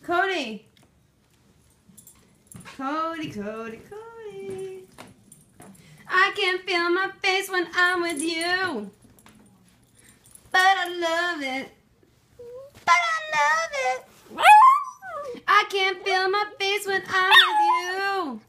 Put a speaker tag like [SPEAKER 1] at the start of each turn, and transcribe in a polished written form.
[SPEAKER 1] Cody. Cody, Cody, Cody. I can feel my face when I'm with you. But I love it. But I love it. I can't feel my face when I'm with you.